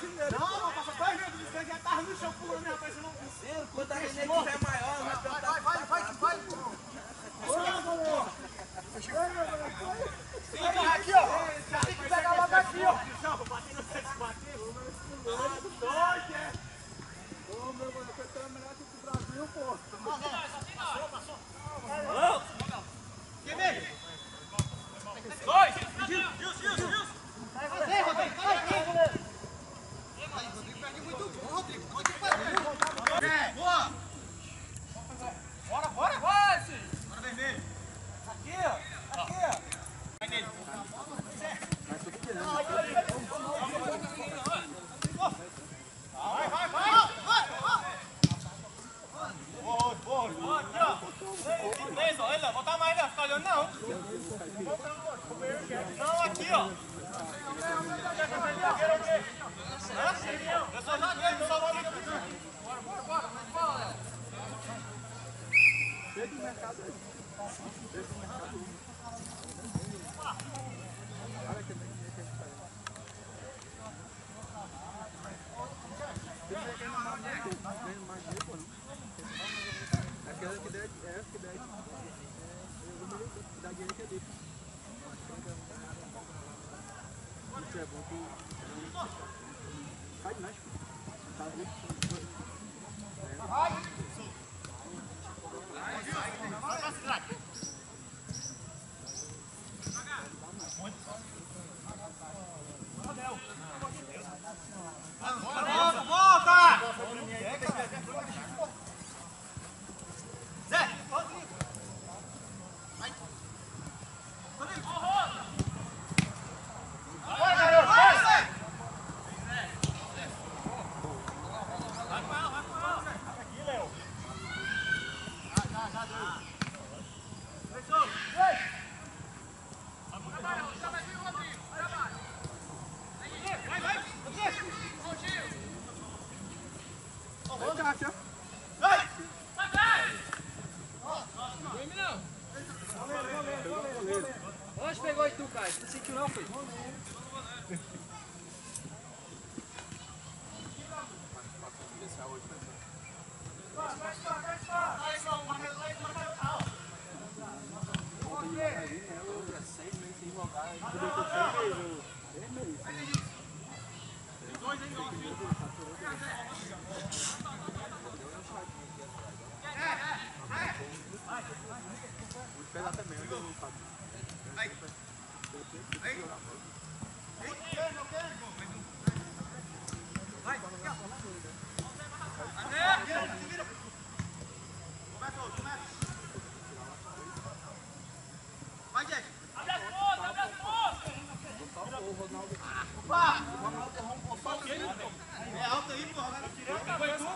Não, passou 2 minutos de distância, já tava no chão pulando, rapaz, você não... Quando a gente é maior, vai. Aqui, ó. Tem que pegar logo aqui, ó. Batendo no 7 bateu, ô, meu mano, foi tão melhor que o Brasil, pô. Passou. Quem vem? 2. Gilson. Vai, Rodrigo. Rodrigo perde muito gol, Rodrigo. Rodrigo perde muito gol. Boa. Bora. Vai, filho. Bora, vermelho. Aqui, ó. Vai nele. Boa. Aqui, ó. Beleza, olha, volta mais, não. Fica olhando, não. Não, aqui, ó. Eu sou zagueiro, só vou ligar. Bora. Pega o mercado aí. Olha que bem que a gente faz. Mais dinheiro, pô, não? Aquela que der, essa que der. Dá dinheiro que é dele. Isso é bom que... Faz mais, pô. Tá vendo? Vai! Volta! Zé! Vai! Bora, garoto! Vai, Zé! Vai com ela! Aqui, Léo! Já deu! Fechou! Vai! Onde pegou tu, Caio? Não sentiu não, foi? É alto aí, pô. Pegou em tu?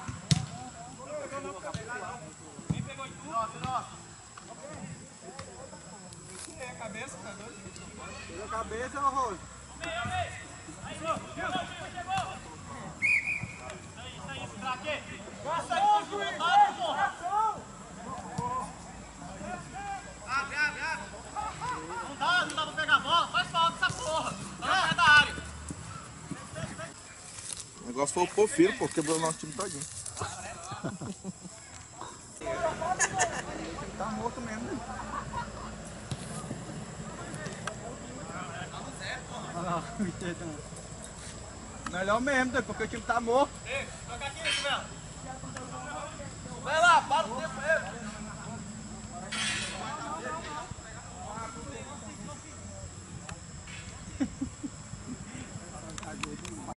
Quem pegou em tu? Nossa. É a cabeça, tá doido? Pegou a cabeça, ô Rose? Aí, chegou! Isso aí, esse craque! Passa aí, porra! Abre! Não dá pra pegar a bola, faz falta essa porra! Tá no pé da área! O negócio foi o Porfiro, pô, quebrou o nosso time todinho. Tá morto mesmo, né? Melhor mesmo, porque o time tá morto. Ei, toca aqui, Isabel. Vai lá, para o tempo aí.